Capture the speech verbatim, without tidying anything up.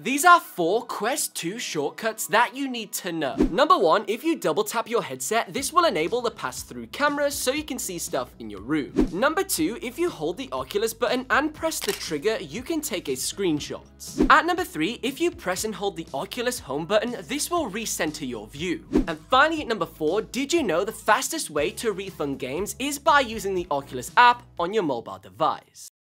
These are four Quest two shortcuts that you need to know. Number one, if you double tap your headset, this will enable the pass-through camera so you can see stuff in your room. Number two, if you hold the Oculus button and press the trigger, you can take a screenshot. At number three, if you press and hold the Oculus home button, this will recenter your view. And finally at number four, did you know the fastest way to refund games is by using the Oculus app on your mobile device?